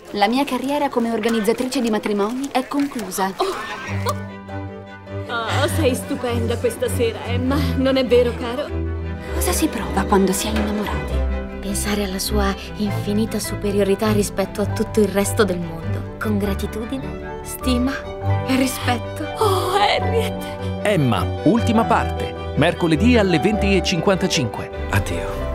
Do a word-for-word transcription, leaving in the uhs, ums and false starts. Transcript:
La mia carriera come organizzatrice di matrimoni è conclusa. Oh, oh. Oh, sei stupenda questa sera, Emma. Non è vero, caro? Cosa si prova quando si è innamorati? Pensare alla sua infinita superiorità rispetto a tutto il resto del mondo. Con gratitudine, stima e rispetto. Oh, Harriet! Emma, ultima parte. Mercoledì alle venti e cinquantacinque. Addio.